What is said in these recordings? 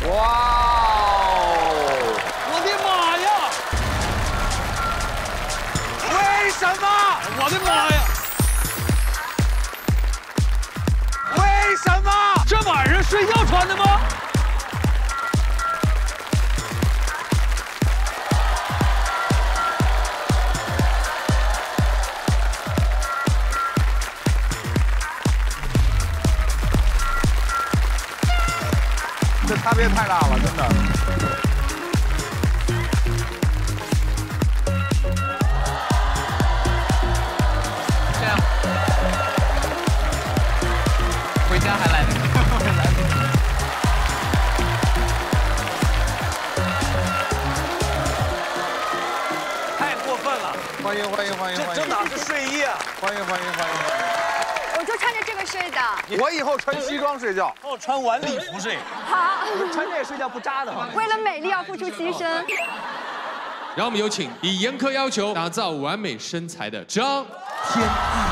哇哦！ 我的妈呀！ 为什么？ 我的妈呀！ 为什么？ 这晚上睡觉穿的吗？ 这差别太大了，真的。 这样，回家还来得及。 太过分了！ 欢迎欢迎欢迎欢迎！ 这哪是睡衣啊？ 欢迎欢迎欢迎！ 我就穿着这个睡的。 我以后穿西装睡觉。 哦，穿晚礼服睡。 好， 穿这个睡觉不扎的慌。 为了美丽要付出牺牲。 让我们有请以严苛要求打造完美身材的张天翼。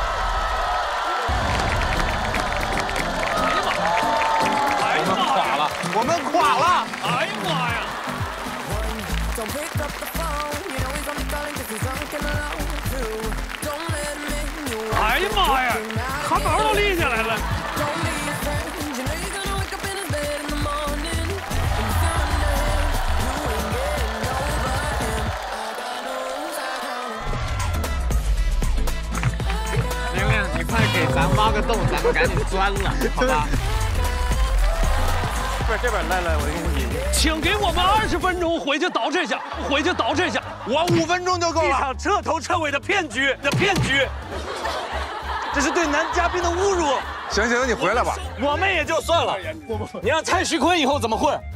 哎呀妈呀！ 我们垮了！ 哎呀妈呀！哎呀妈呀！汗毛都立起来了。 玲玲，你快给咱挖个洞，咱们赶紧钻了，好吧？ 不是这边，来，我给你引进。请给我们20分钟回去捯饬一下，回去捯饬一下。 我5分钟就够了。 一场彻头彻尾的骗局，这是对男嘉宾的侮辱。 行行，你回来吧。 我们也就算了，你让蔡徐坤以后怎么混？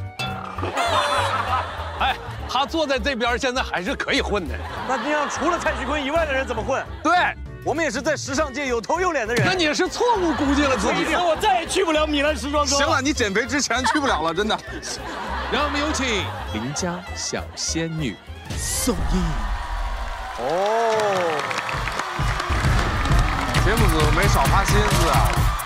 哎，他坐在这边，现在还是可以混的。那你让除了蔡徐坤以外的人怎么混？ 对， 我们也是在时尚界有头有脸的人。那你是错误估计了自己，我再也去不了米兰时装周。 行了，你减肥之前去不了了，真的。 让我们有请邻家小仙女宋轶。 哦，节目组没少花心思啊。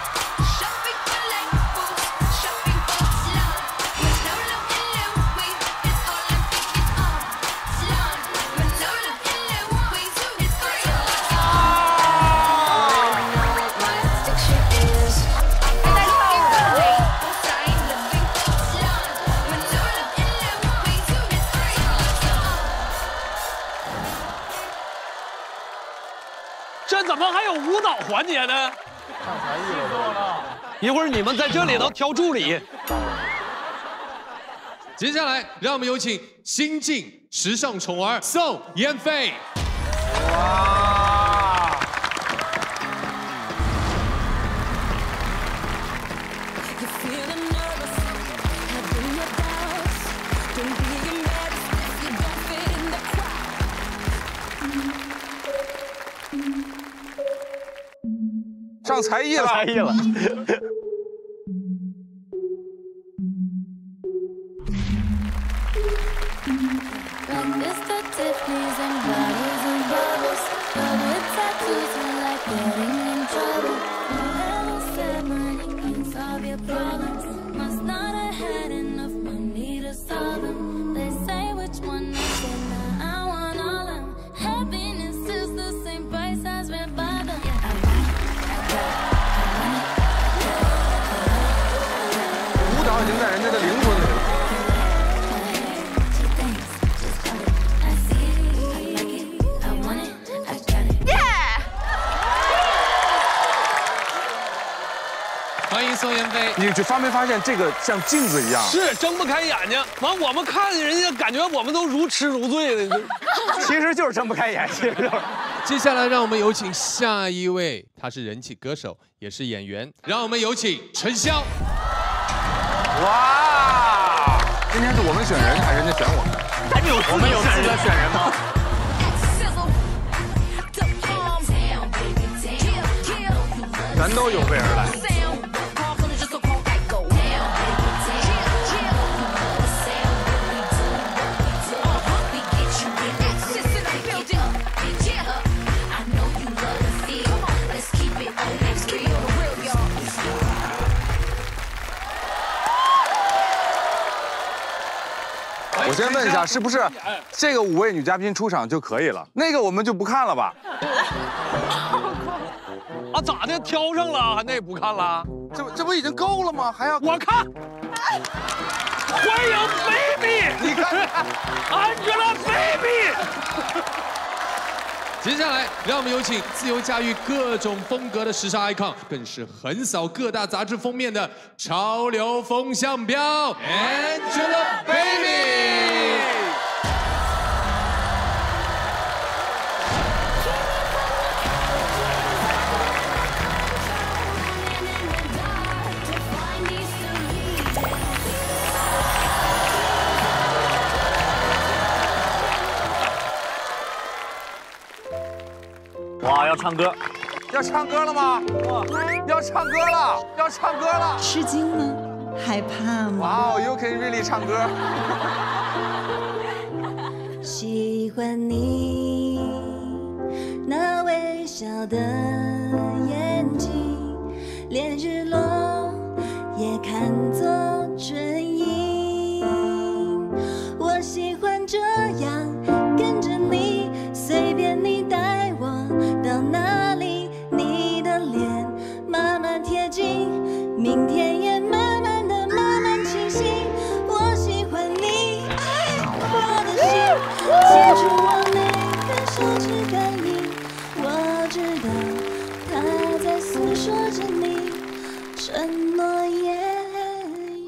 这怎么还有舞蹈环节呢？上才艺了，一会儿你们在这里头挑助理。 接下来，让我们有请新晋时尚宠儿宋妍霏。 哇！上才艺了， 才艺了。 舞蹈已经在人家的灵魂里了。 欢迎宋妍霏。 你没发现这个像镜子一样？ 是睁不开眼睛，完我们看人家，感觉我们都如痴如醉的。 其实就是睁不开眼，其实就是。 接下来，让我们有请下一位，他是人气歌手，也是演员。让我们有请陈潇。 哇！今天是我们选人还是人家选我们？ 我们有资格选人吗？ 咱都有备而来。 我先问一下，是不是这个5位女嘉宾出场就可以了？那个我们就不看了吧？ 啊，咋的？挑上了，那不看了？ 这不已经够了吗？还要我看。欢迎 baby， 你看 ，Angelababy。 接下来，让我们有请自由驾驭各种风格的时尚 icon， 更是横扫各大杂志封面的潮流风向标 Angelababy。 哇，要唱歌， 要唱歌了吗？要唱歌了，要唱歌了！ 吃惊吗？害怕吗？ 哇哦 ，You can really 唱歌。 喜欢你那微笑的眼睛，连日落也看作春影。我喜欢这样跟着你，随便你带我到哪里，你的脸慢慢贴近，明天也慢慢的慢慢清晰。我喜欢你爱我的心，牵住我每个手指感应，我知道他在诉说着你承诺言语。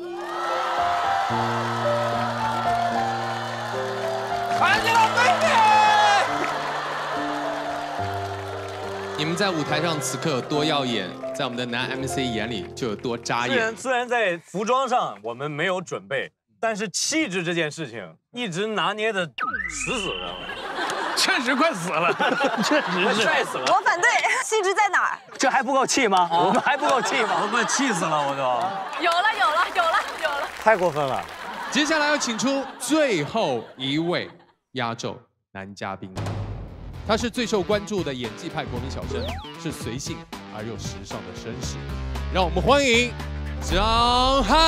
你们在舞台上此刻有多耀眼，在我们的男 MC 眼里就有多扎眼。 虽然在服装上我们没有准备，但是气质这件事情一直拿捏的死死的， 确实快死了，确实是帅死了。 我反对，气质在哪儿？ 这还不够气吗？我们还不够气吗？我快气死了，我都。 有了，有了，有了，有了！ 太过分了。 接下来要请出最后一位压轴男嘉宾，他是最受关注的演技派国民小生，是随性而又时尚的绅士，让我们欢迎张翰。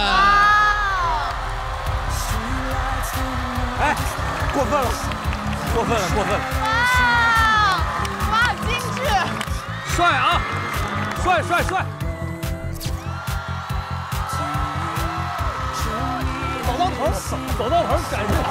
哎，过分了，过分了，过分了！ 哇，精致！ 帅啊，帅帅帅！走到头，感受。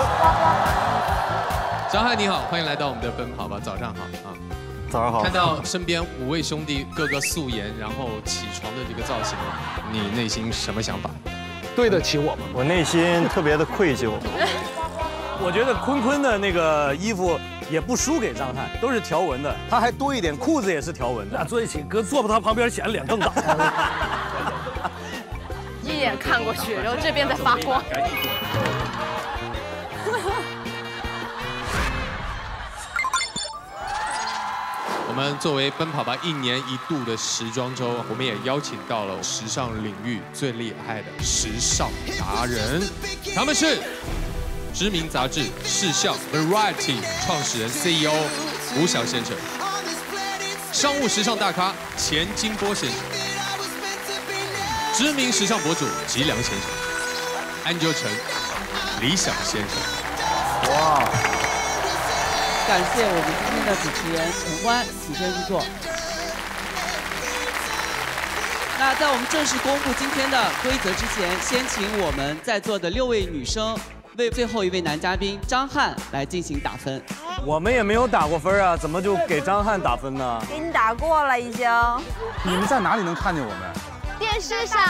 张翰你好，欢迎来到我们的奔跑吧，早上好啊！ 早上好。 看到身边5位兄弟个个素颜，然后起床的这个造型，你内心什么想法？ 对得起我吗？ 我内心特别的愧疚。我觉得坤坤的那个衣服也不输给张翰，都是条纹的，他还多一点，裤子也是条纹的。 俩坐一起，搁坐他旁边显得脸更大。 一眼看过去，然后这边在发光。 我们作为奔跑吧1年1度的时装周，我们也邀请到了时尚领域最厉害的时尚达人，他们是知名杂志《时尚 Variety》创始人 CEO 吴翔先生，商务时尚大咖钱金波先生，知名时尚博主吉良先生，安就成、理想先生。 哇！感谢我们今天的主持人陈欢起身入座。那在我们正式公布今天的规则之前，先请我们在座的6位女生为最后一位男嘉宾张翰来进行打分。 我们也没有打过分啊，怎么就给张翰打分呢？ 给你打过了已经。 你们在哪里能看见我们？ 电视上。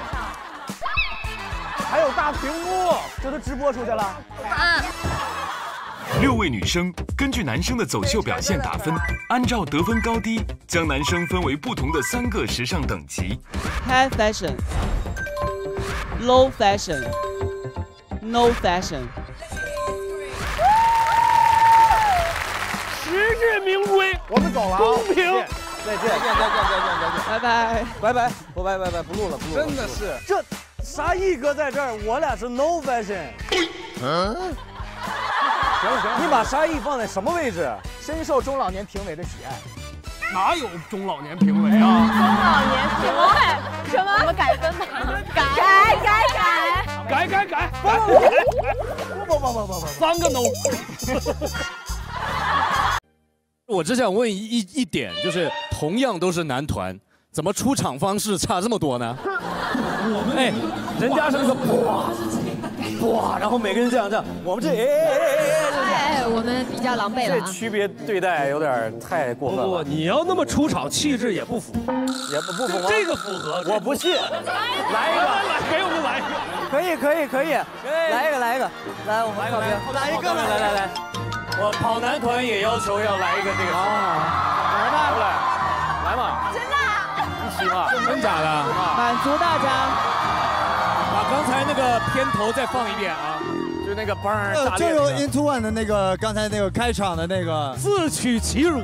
还有大屏幕，这都直播出去了。 6位女生根据男生的走秀表现打分，按照得分高低，将男生分为不同的3个时尚等级 ：High Fashion、Low Fashion、No Fashion。 实至名归， 我们走了， 公平。 再见， 拜拜， 拜拜，不录了， 真的是这啥一哥在这儿，我俩是 No Fashion。行，你把沙溢放在什么位置？深受中老年评委的喜爱。 哪有中老年评委啊？ 中老年评委什么？我们改分吧，改。 改。 不 ，3个 no。 我只想问一点，就是同样都是男团，怎么出场方式差这么多呢？哎，人家是那个哇，然后每个人这样，我们这我们比较狼狈了。 这区别对待有点太过分了。 不，你要那么出场，气质也不符， 也不符吗？ 这个符合， 我不信。来一个， 给我们来一个。 可以，来一个，来，我们来一个，来。 我跑男团也要求要来一个这个。来嘛。 真的？ 一起嘛？真假的？ 满足大家。 把刚才那个片头再放一遍啊，就那个嘣就用 Into One 的那个刚才那个开场的那个自取其辱。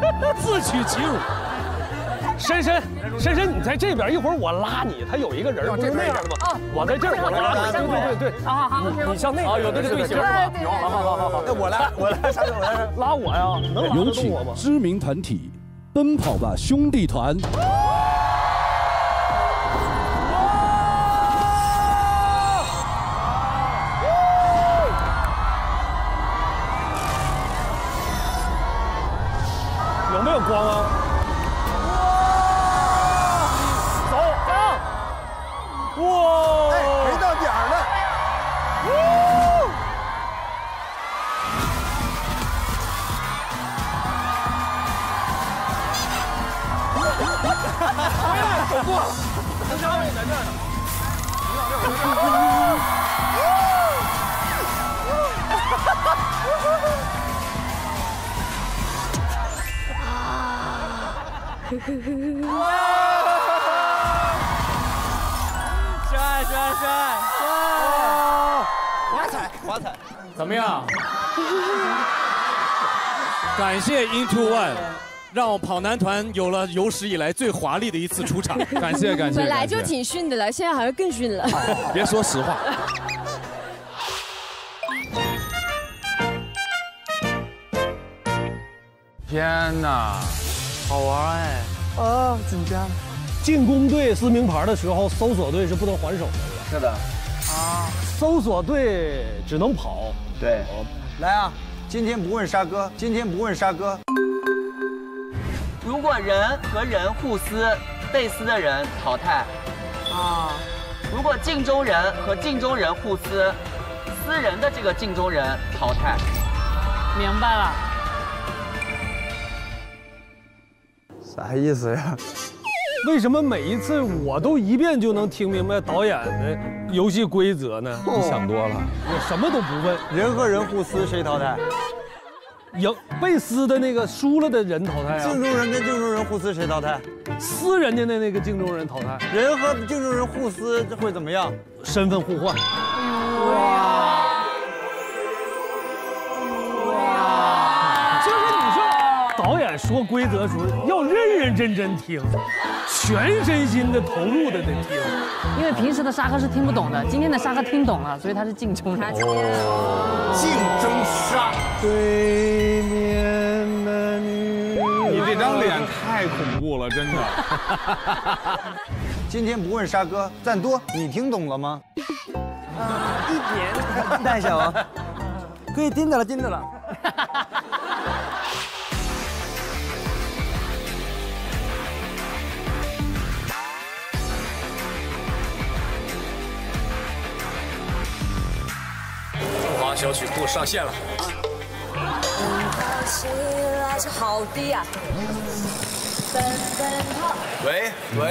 深深，你在这边，一会儿我拉你，他有一个人不是那样的吗？我在这儿，我拉你。对。好，你像那个有那个队形是吧？有，好。那我来，拉我呀，能拉得动我吗？ 有请知名团体奔跑吧兄弟团。 有没有光啊？哇！ 哎，没到点儿呢。 走过了，陈嘉伟在这儿呢。 帅！华彩， 怎么样？感谢 Into One， 让跑男团有了有史以来最华丽的一次出场。感谢。 本来就挺逊的了，现在好像更逊了。 别说实话。 天哪， 好玩哎！紧张。 进攻队撕名牌的时候，搜索队是不能还手的。 是的。 搜索队只能跑。 对。来啊！今天不问沙哥。 如果人和人互撕，被撕的人淘汰。如果镜中人和镜中人互撕，撕人的这个镜中人淘汰。 明白了。 啥意思呀？ 为什么每一次我都一遍就能听明白导演的游戏规则呢？ 你想多了， 我什么都不问。 人和人互撕，谁淘汰？ 被撕的那个输了的人淘汰啊。 镜中人跟镜中人互撕，谁淘汰？ 撕人家的那个镜中人淘汰。 人和镜中人互撕会怎么样？ 身份互换。就是你说导演说规则的时候要认真听，全身心的投入的听。 因为平时的沙哥是听不懂的，今天的沙哥听懂了，所以他是镜中人。 镜中沙。 对面的女， 你这张脸太恐怖了，真的。 今天不问沙哥，赞多，你听懂了吗？ 一点太小啊，可以听着了。 中华小曲库上线了。 好低啊！ 喂，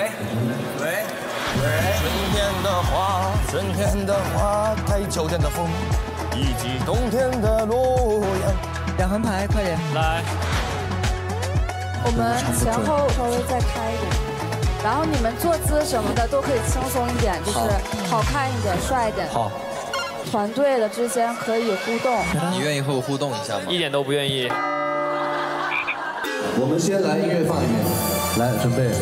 春天的花开，秋天的风，以及冬天的洛阳。 两横排，快点来。 我们前后稍微再开一点，然后你们坐姿什么的都可以轻松一点，就是好看一点、帅一点。 好。 团队的之间可以互动。 你愿意和我互动一下吗？ 一点都不愿意。 我们先来音乐放一遍，来准备。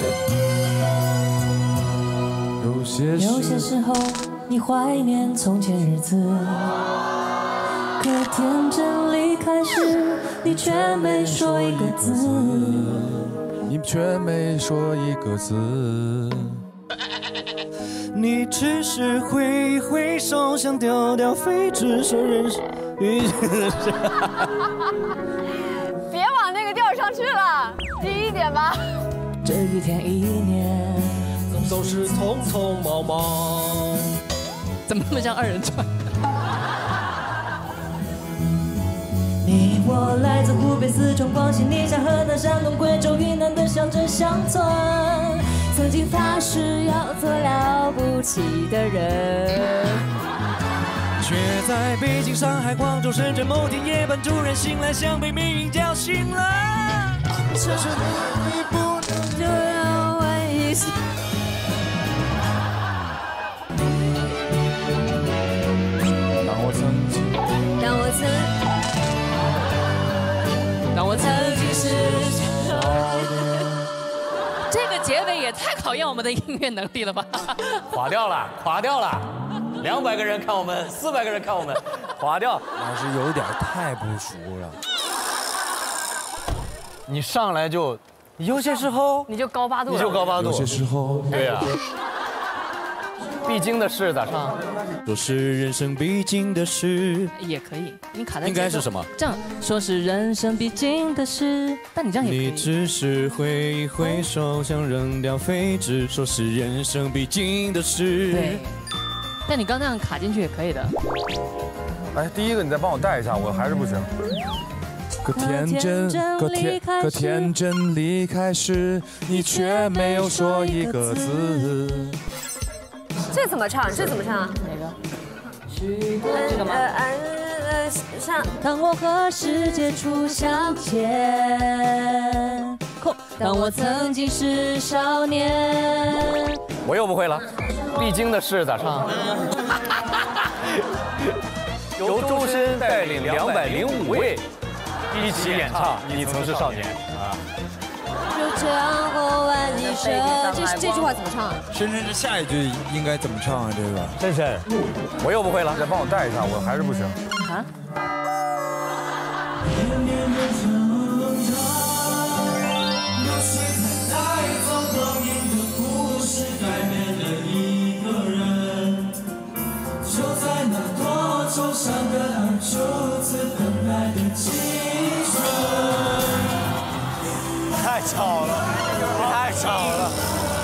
有些时候你怀念从前日子，可天真离开时，你却没说一个字。 你只是挥挥手，想丢掉废纸，说人生遇见的事。 别往那个调上去了，低一点吧。 这一天一年，总是匆匆忙忙。 怎么那么像二人转？ 你我来自湖北、四川、广西、宁夏、河南、山东、贵州、云南的乡镇乡村，曾经发誓要做了不起的人， 却在北京、上海、广州、深圳某天夜班突然醒来，像被命运叫醒了。这是你不能就让我一起。 当我曾经是这个结尾也太考验我们的音乐能力了吧？ 垮掉了，垮掉了！200个人看我们，400个人看我们，垮掉。 老师有点太不熟了。 你上来就，有些时候你就高八度， 你就高八度。 有些时候， 对呀。必经的事咋唱？ 说是人生必经的事， 也可以。你卡在应该是什么？ 这样说是人生必经的事，但你这样也可以。 你只是挥一挥手，想扔掉废纸，说是人生必经的事。 对。但你刚那样卡进去也可以的。 哎，第一个你再帮我带一下，我还是不行。 可天真离开时，你却没有说一个字。 这怎么唱？这怎么唱？ 哪个？ 这个吗？ 唱。当我和世界初相见，当我曾经是少年。 我又不会了，必经的事咋唱？由周深带领205位一起演唱《你曾是少年》啊。 就这样过完一生， 这句话怎么唱？ 深深，这下一句应该怎么唱啊？这个深深，我又不会了， 再帮我带一下，我还是不行。 啊？ 太吵了，太吵了。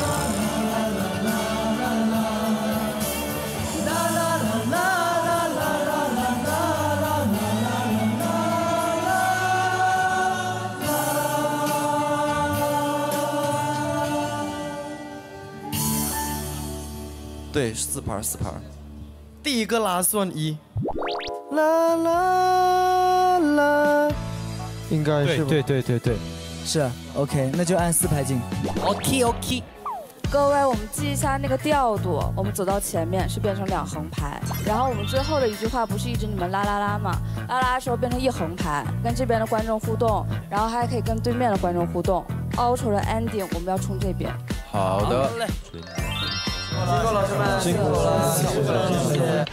对，4拍。第一个拉算1，啦啦啦，应该是对， 是 OK， 那就按4拍进。 OK。 各位，我们记一下那个调度，我们走到前面是变成2横拍，然后我们最后的一句话不是一直你们啦啦啦嘛？啦啦的时候变成1横拍，跟这边的观众互动，然后还可以跟对面的观众互动。outro 的 ending 我们要冲这边。 好的。 辛苦老师们， 辛苦了，谢谢。